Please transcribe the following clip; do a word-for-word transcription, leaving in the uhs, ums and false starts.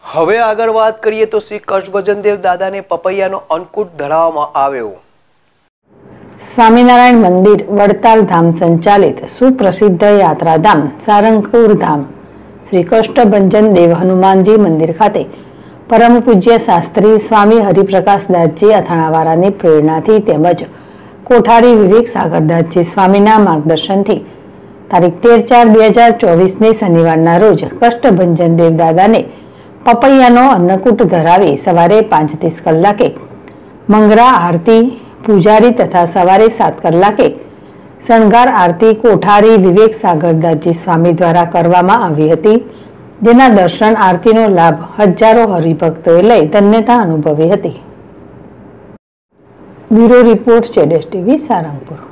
હવે આગળ વાત કરીએ તો શ્રી કષ્ટભંજનદેવ દાદાને પપૈયાનો અન્નકૂટ ધરાવવામાં આવ્યો। સ્વામિનારાયણ મંદિર વડતાલ ધામ સંચાલિત સુપ્રસિદ્ધ યાત્રાધામ સારંગપુર ધામ શ્રી કષ્ટભંજન દેવ હનુમાનજી મંદિર ખાતે પરમ પૂજ્ય શાસ્ત્રી સ્વામી હરિપ્રકાશદાસજી અથાણાવાળાની પ્રેરણાથી તેમજ કોઠારી વિવેક સાગરદાસજી સ્વામીના માર્ગદર્શનથી તારીખ તેર ચાર બે હજાર ચોવીસની શનિવારના રોજ કષ્ટભંજન દેવ દાદાને પપૈયાનો અન્નકૂટ ધરાવી સવારે પાંચ ત્રીસ કલાકે મંગરા આરતી પૂજારી તથા સવારે સાત કલાકે શણગાર આરતી કોઠારી વિવેક સાગરદાસજી સ્વામી દ્વારા કરવામાં આવી હતી, જેના દર્શન આરતીનો લાભ હજારો હરિભક્તોએ લઈ ધન્યતા અનુભવી હતી। બ્યુરો રિપોર્ટ જેડેશ ટીવી સારંગપુર।